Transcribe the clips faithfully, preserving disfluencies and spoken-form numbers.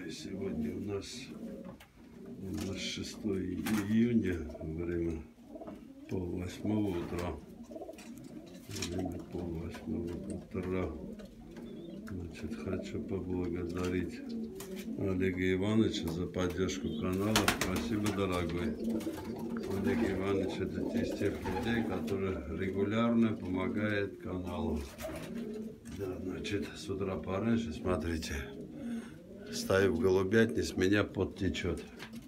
Сегодня у нас, у нас шестое июня, время пол восьмого утра. Время пол восьмого утра. Значит, хочу поблагодарить Олега Ивановича за поддержку канала. Спасибо, дорогой. Олег Иванович — это из тех людей, которые регулярно помогают каналу. Да, значит, с утра пораньше, смотрите, стою в голубятне, с меня пот течет.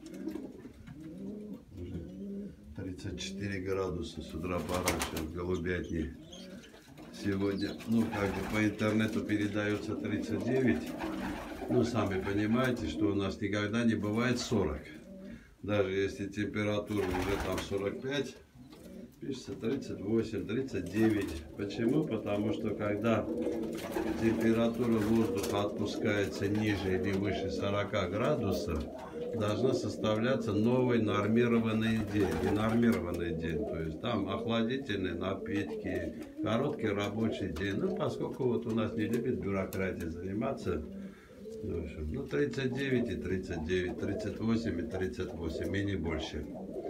тридцать четыре градуса с утра пораньше в голубятне. Сегодня, ну, как бы по интернету передается тридцать девять. Ну, сами понимаете, что у нас никогда не бывает сорок. Даже если температура уже там сорок пять, пишется тридцать восемь, тридцать девять. Почему? Потому что когда температура воздуха отпускается ниже или выше сорока градусов, должна составляться новый нормированный день. И нормированный день, то есть там охладительные напитки, короткий рабочий день. Ну, поскольку вот у нас не любит бюрократия заниматься, ну, тридцать девять и тридцать девять, тридцать восемь и тридцать восемь, и не больше.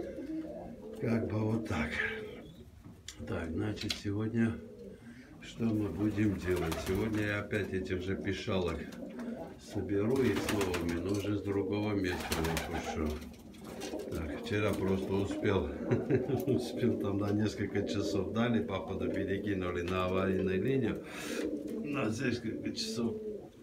Как бы вот так. Так, значит, сегодня что мы будем делать? Сегодня я опять этих же пищалок соберу их с новыми, но уже с другого места выпущу. Так, вчера просто успел, успел там на несколько часов дали, походу перекинули на аварийную линию. На несколько часов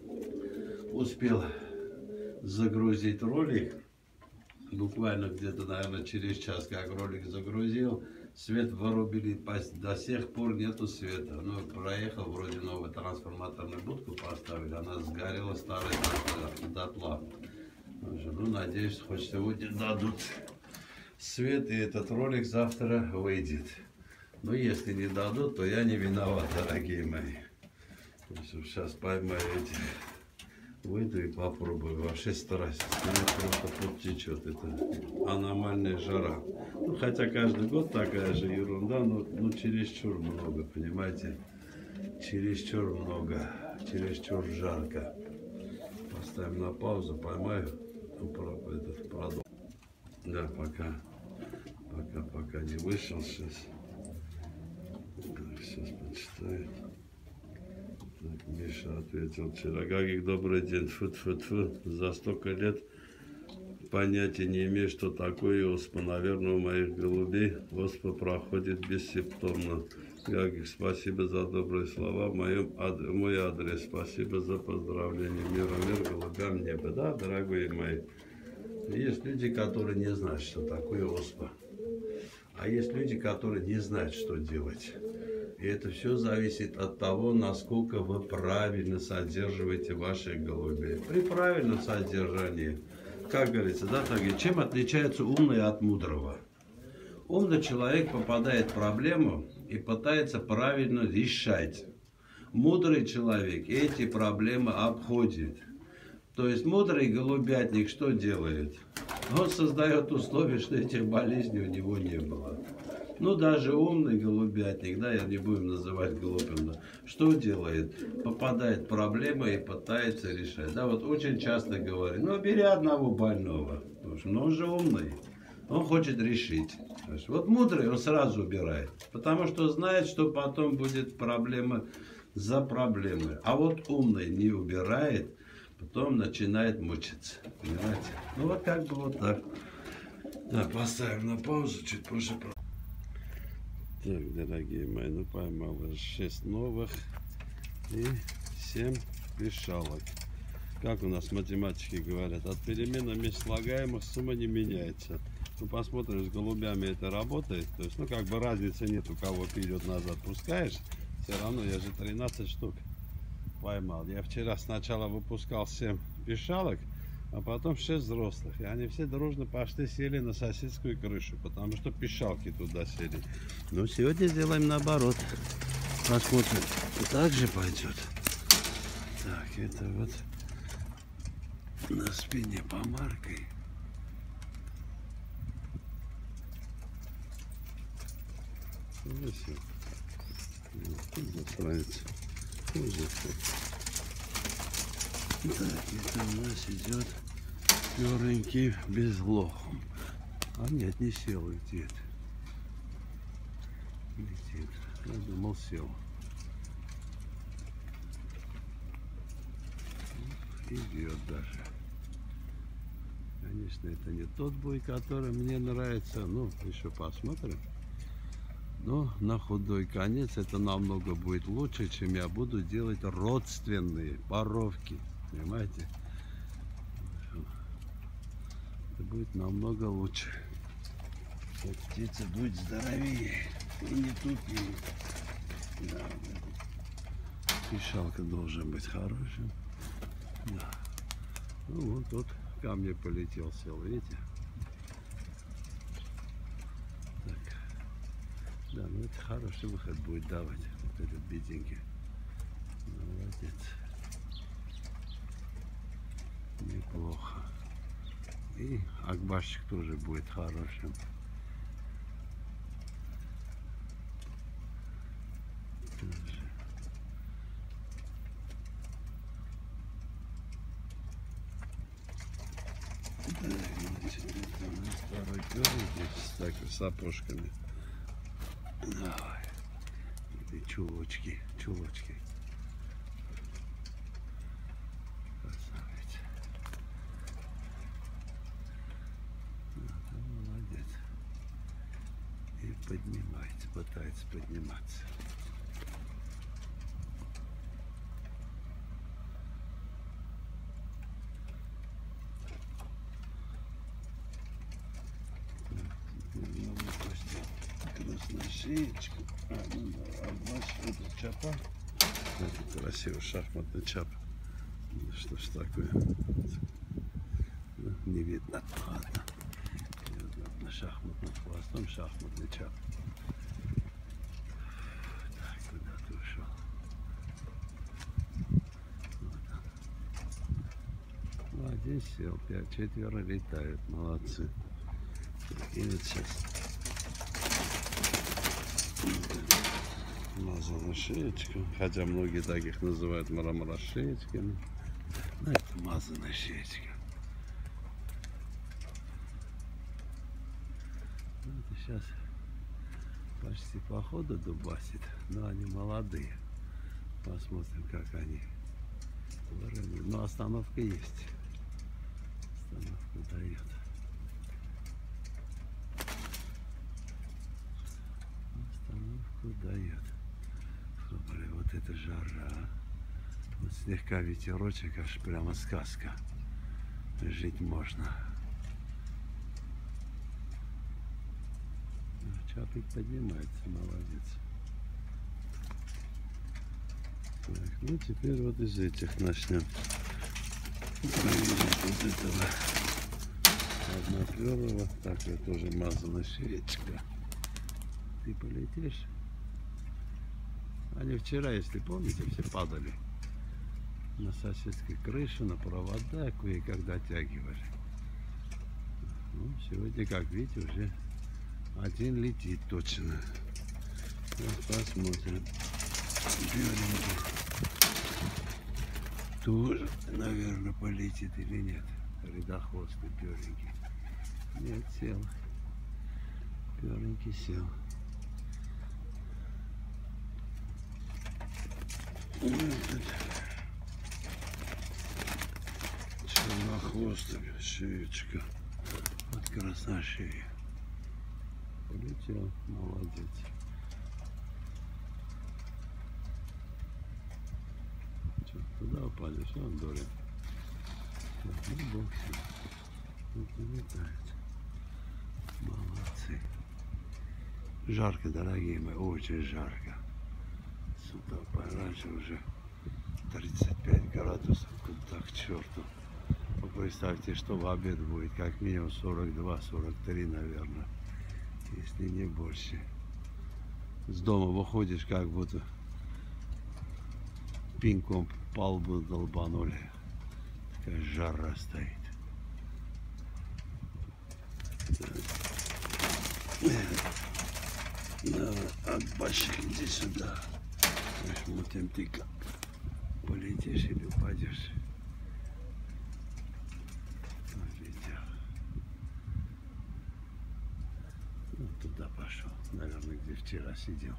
успел загрузить ролик. Буквально где-то, наверное, через час, как ролик загрузил, свет вырубили, до сих пор нету света. Ну, проехал, вроде новую трансформаторную будку поставили, она сгорела, старая дотла. Ну, надеюсь, хоть сегодня дадут свет, и этот ролик завтра выйдет. Но если не дадут, то я не виноват, дорогие мои. Сейчас поймаю эти... Выйду и попробую. Вообще страсть. Меня просто пот течет. Это аномальная жара. Ну, хотя каждый год такая же ерунда, но ну, чересчур много, понимаете? Чересчур много. Чересчур жарко. Поставим на паузу, поймаю. Этот продукт. Да, пока. Пока, пока не вышел сейчас. Так, сейчас почитаю. Так, Миша ответил вчера: Гагик, добрый день, фу-фу-фу, за столько лет понятия не имею, что такое оспа. Наверное, у моих голубей оспа проходит бессимптомно. Гагик, спасибо за добрые слова в моем ад... мой адрес, спасибо за поздравление. Мира, мир, голубям небо. Да, дорогие мои, есть люди, которые не знают, что такое оспа. А есть люди, которые не знают, что делать. И это все зависит от того, насколько вы правильно содерживаете ваших голубей. При правильном содержании, как говорится, да, так, чем отличается умный от мудрого? Умный человек попадает в проблему и пытается правильно решать. Мудрый человек эти проблемы обходит. То есть мудрый голубятник что делает? Он создает условия, что этих болезней у него не было. Ну, даже умный голубятник, да, я не будем называть глупым, да, что делает? Попадает в проблемы и пытается решать. Да, вот очень часто говорят: ну, бери одного больного, потому что, ну, он же умный, он хочет решить. Вот мудрый, он сразу убирает, потому что знает, что потом будет проблема за проблемой. А вот умный не убирает, потом начинает мучиться, понимаете? Ну, вот как бы вот так. Да, поставим на паузу, чуть позже. Так, дорогие мои, ну поймал шесть новых и семь пищалок. Как у нас математики говорят, от переменами слагаемых сумма не меняется. Ну, посмотрим, с голубями это работает. То есть, ну, как бы разницы нет, у кого вперед-назад пускаешь. Все равно я же тринадцать штук поймал. Я вчера сначала выпускал семь пищалок, а потом шесть взрослых. И они все дружно пошли, сели на соседскую крышу, потому что пищалки туда сели. Но сегодня сделаем наоборот. Посмотрим, так же пойдет. Так, это вот на спине помаркой. Все. Тут засранец. Так, это у нас идет черненький безлохом. А нет, не сел, летит. Летит. Я думал, сел. Идет даже. Конечно, это не тот бой, который мне нравится. Ну, еще посмотрим. Но на худой конец это намного будет лучше, чем я буду делать родственные паровки. Понимаете? Это будет намного лучше. Вот птица будет здоровее и не тупее. Да. Пищалка должен быть хорошим. Да. Ну вот тут ко мне полетел, сел, видите? Так. Да, ну это хороший выход будет давать. Вот этот беденький. Молодец. Неплохо. И акбашчик тоже будет хорошим. Тоже. Так, значит, это у нас второй перник с, так, с сапожками. Давай. И чулочки, чулочки. Красавец. Вот, молодец. И поднимается, пытается подниматься. Красношеечка. А, ну да, а наш это чапа. Это красивый шахматный чап. Да что ж такое? Не видно. Ладно. На шахматным хвостом шахматный чап. Так, куда ты ушел? Вот он. Ну, один сел, пять, четверо летают. Молодцы. И вот сейчас. Мазана шеечка, хотя многие таких называют мраморошеечками. Но это мазаная шеечка. Это сейчас почти по ходу дубасит, но они молодые. Посмотрим, как они выровняют. Но остановка есть. Остановка дает. Дает. Блин, вот это жара. Вот слегка ветерочек, аж прямо сказка. Жить можно. Чапик поднимается, молодец. Так, ну теперь вот из этих начнем. Проверить вот этого одноперого. Так, это тоже мазаная шеечка. Ты полетишь? Они вчера, если помните, все падали на соседской крыше, на провода, кое-как дотягивали. Ну, сегодня, как видите, уже один летит точно. Вот посмотрим. Беленький. Тоже, наверное, полетит или нет. Рядохвостый беленький. Нет, сел. Беленький сел. Чернохвостая шеечка. Вот красношея. Полетел, молодец. Что, туда упали, все, он дурит. Ну, бог с ним. Вот и летает. Молодцы. Жарко, дорогие мои, очень жарко. Сюда пораньше уже тридцать пять градусов, куда к черту. Вы представьте, что в обед будет, как минимум сорок два — сорок три, наверное, если не больше. С дома выходишь, как будто пинком по лбу долбанули. Такая жара стоит. Да, акбашик, иди сюда. Смотрим, ты как полетишь или упадешь. вчера сидел.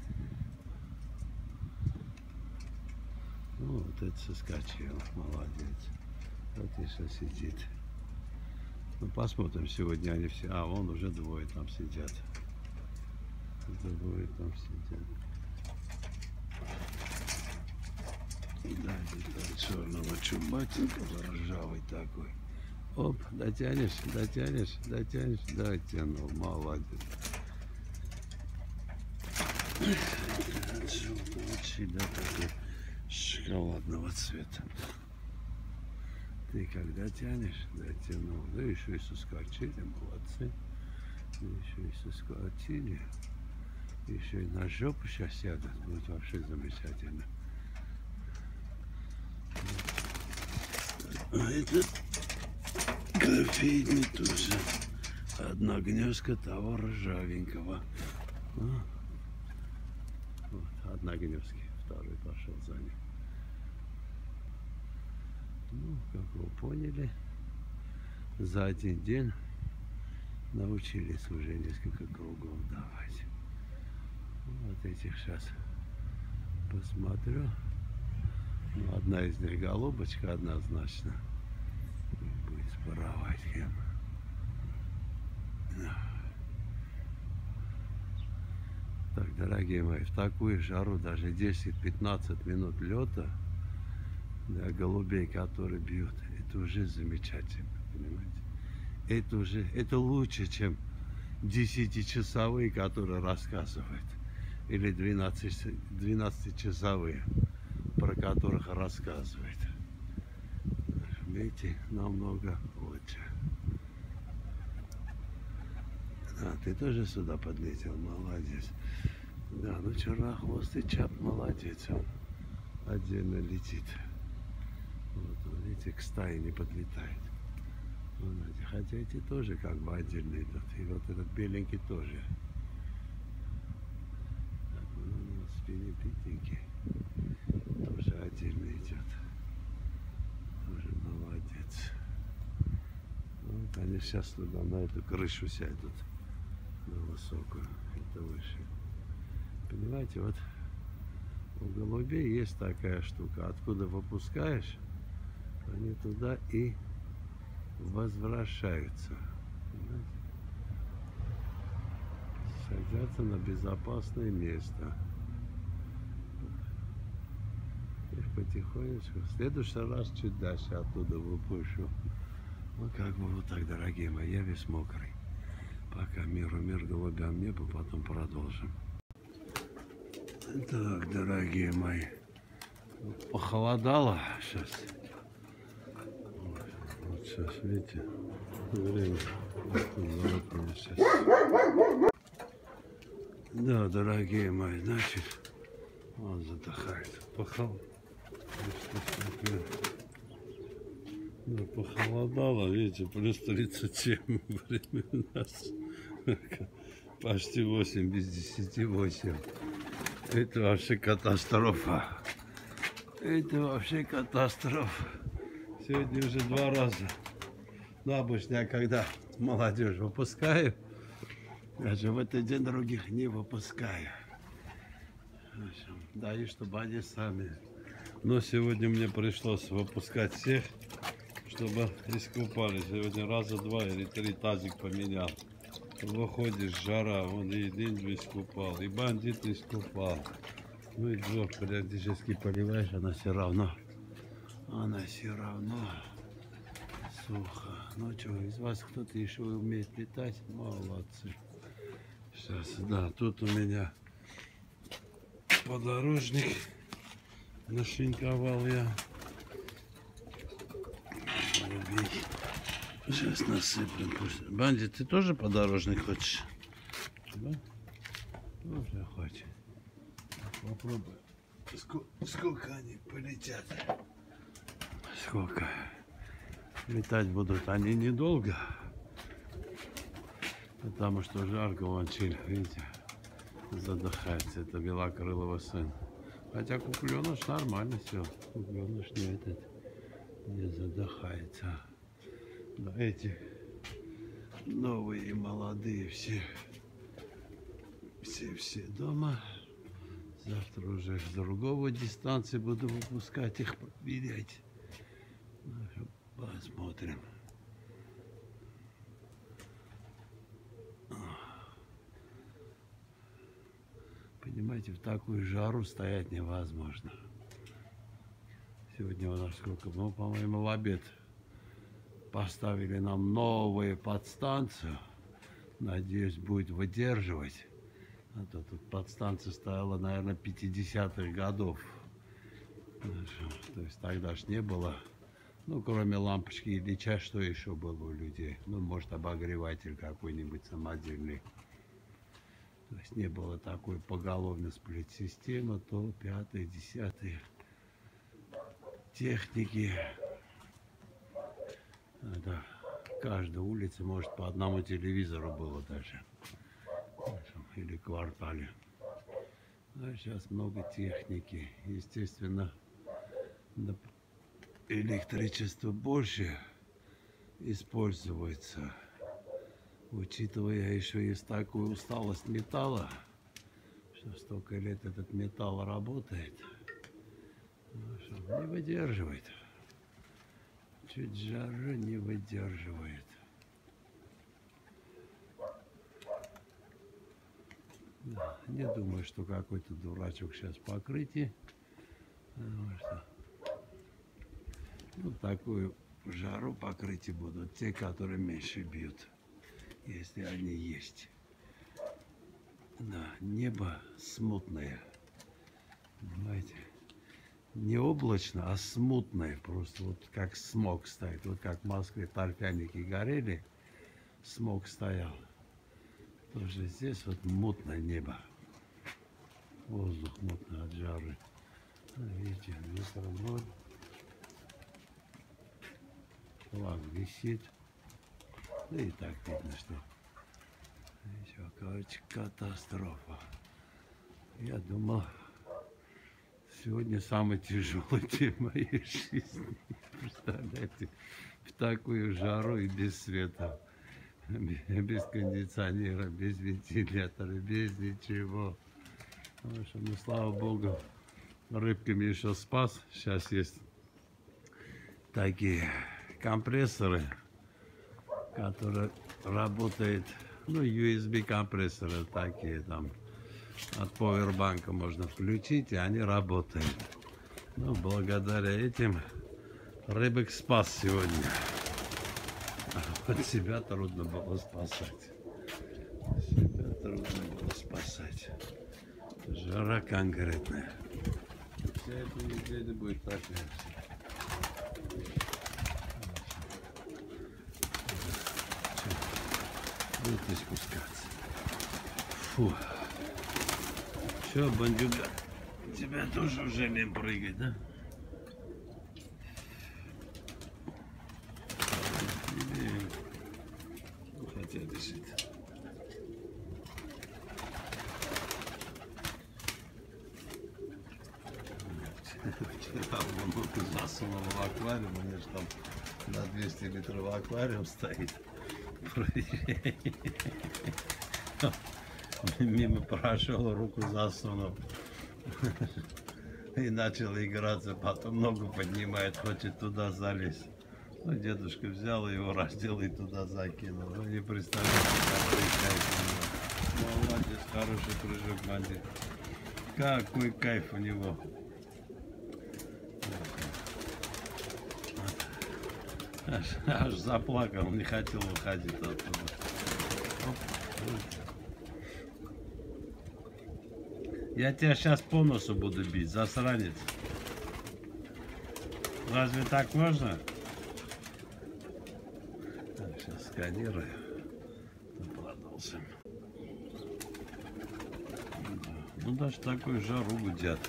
Ну, вот это соскочил, молодец. Вот еще сидит. Ну, посмотрим, сегодня они все... А, вон уже двое там сидят. Двое там сидят. Да, это черного чубатенького, ржавый такой. Оп, дотянешь, дотянешь, дотянешь, дотянул, молодец. От желтого чида такой шоколадного цвета. Ты когда тянешь, дотянул. Да еще и соскочили, молодцы. Да еще и соскочили. Еще и на жопу сейчас сядут. Будет вообще замечательно. А это кофейный тоже. Одна гнезка того ржавенького. А? Вот, одна гнезка. Второй пошел за ним. Ну, как вы поняли, за один день научились уже несколько кругов давать. Вот этих сейчас посмотрю. Ну, одна из них голубочка однозначно будет споровать кем. Так, дорогие мои, в такую жару даже десять-пятнадцать минут лета для голубей, которые бьют, это уже замечательно, понимаете? Это уже, это лучше, чем десятичасовые, которые рассказывают, или двенадцатичасовые, про которых рассказывают. Видите, намного лучше. А, ты тоже сюда подлетел, молодец. Да, ну чернохвостый чап, молодец, он отдельно летит. Вот, видите, к стае не подлетает. Вот, хотя эти тоже как бы отдельно идут. И вот этот беленький тоже. Так, ну, на спине пятенький тоже отдельно идет. Тоже молодец. Вот они сейчас туда на эту крышу сядут. На высокую. Это выше. Понимаете, вот у голубей есть такая штука. Откуда выпускаешь, они туда и возвращаются. Понимаете? Садятся на безопасное место. Их потихонечку. В следующий раз чуть дальше оттуда выпущу. Ну, как бы вот так, дорогие мои, я весь мокрый. Пока миру мир, голубям небо, потом продолжим. Так, дорогие мои, похолодало сейчас. Вот сейчас, видите, время сейчас. Да, дорогие мои, значит, он задыхает. Похол... Да, похолодало, видите, плюс тридцать семь, время у нас почти восемь, без десяти восемь. Это вообще катастрофа. Это вообще катастрофа. Сегодня уже два раза. Ну, обычно я когда молодежь выпускаю, даже в этот день других не выпускаю. В общем, даю, чтобы они сами. Но сегодня мне пришлось выпускать всех, чтобы искупались. Сегодня раза два или три тазик поменял. Выходишь, жара, он и день искупал, и бандит искупал. Ну и двор периодически поливаешь, она все равно, она все равно сухо. Ну что, из вас кто-то еще умеет летать? Молодцы. Сейчас, да, тут у меня подорожник нашинковал я. Сейчас насыплем. Бандит, ты тоже подорожник хочешь? Да? Тоже хочет. Попробуй. Сколько, сколько они полетят? Сколько? Летать будут они недолго. Потому что жарко, вон Чиль, видите, задыхается. Это белокрылого сын. Хотя кукленыш нормально все. Кукленыш не этот, не задыхается. Да, эти новые и молодые все, все дистанции все дома. Завтра уже с другого дистанции буду выпускать их, проверять. Посмотрим. Понимаете, в такую жару стоять невозможно. Сегодня у нас сколько? Ну, по-моему, в обед поставили нам новую подстанцию. Надеюсь, будет выдерживать. А то тут подстанция стояла, наверное, пятидесятых годов. То есть тогда ж не было, ну, кроме лампочки или чая, что еще было у людей? Ну, может, обогреватель какой-нибудь самодельный. То есть не было такой поголовной сплит-системы, то пятые, десятые техники. Это каждой улице, может, по одному телевизору было даже. Или квартале. А сейчас много техники. Естественно, электричество больше используется. Учитывая еще есть такую усталость металла, что столько лет этот металл работает, не выдерживает. Чуть жара не выдерживает. Да, не думаю, что какой-то дурачок сейчас покрытие. Ну, такую жару покрытие будут те, которые меньше бьют, если они есть. Да, небо смутное, понимаете, не облачно, а смутное, просто вот как смог стоит, вот как в Москве торфяники горели, смог стоял. Тоже здесь вот мутное небо, воздух мутный от жары. Видите, ветром ноль, флаг висит, да и так видно, что еще, короче, катастрофа. Я думал, сегодня самый тяжелый день моей жизни, представляете, в такую жару и без света. Без кондиционера, без вентилятора, без ничего. В общем, ну, слава богу, рыбками еще спас. Сейчас есть такие компрессоры, которые работают, ну, ю эс би компрессоры такие, там, от повербанка можно включить, и они работают. Ну, благодаря этим рыбок спас сегодня. От себя трудно было спасать. Себя трудно было спасать. Жара конкретная. Вся эта неделя будет так. Будет испускаться. Фу. Все, бандюга. Тебя тоже уже лень прыгать, да? Хотя бежит. Вчера внуку засунул в аквариум, у меня же там на двести литров аквариум стоит. Мимо прошел, руку засунул. И начал играться, потом ногу поднимает, хочет туда залезть. Ну, дедушка взял его, раздел и туда закинул. Ну, не представляете, какой кайф у него. Молодец, хороший прыжок, бандит. Какой кайф у него. Аж, аж заплакал, не хотел уходить оттуда. Оп. Я тебя сейчас по носу буду бить, засранец. Разве так можно? Так, сейчас сканирую. Продолжим. Ну, даже такую жару гудят.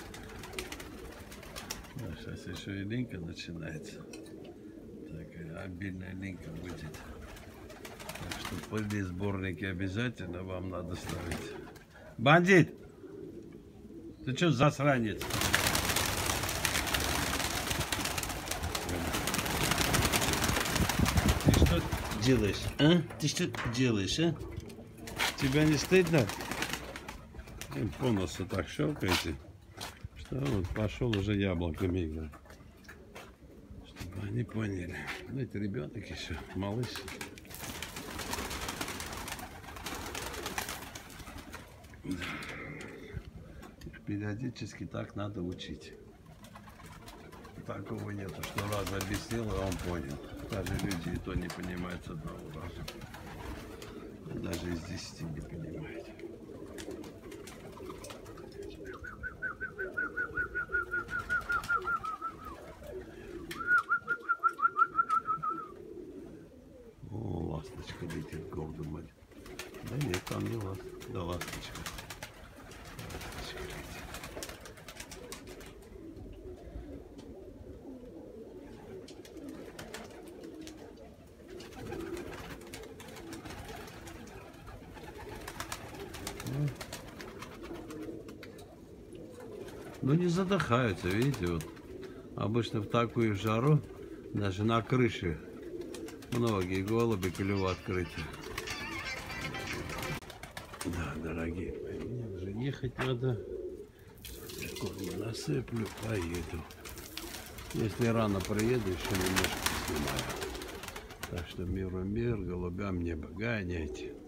Да, сейчас еще и линька начинается. Такая обильная линька будет. Так что пыльные сборники обязательно вам надо ставить. Бандит! Ты что, засранец? Ты что делаешь, а? Ты что делаешь, а? Тебя не стыдно? И по носу так щелкаете, что вот пошел уже яблоками играть. Чтобы они поняли. Ну, это ребенок еще, малыш. Периодически так надо учить. Такого нету, что раз объяснил, и он понял. Даже люди и то не понимают с одного раза. Даже из десяти не понимают. О, ласточка летит гордо, мать. Да нет, там не ласточка. Да, ласточка. Ласточка летит. Ну не задыхаются, видите, вот обычно в такую жару даже на крыше многие голуби клюв открыты. Да, дорогие, мне уже ехать надо. Корма насыплю, поеду. Если рано приеду, еще немножко снимаю. Так что миру мир, голубям небо, гоняйте.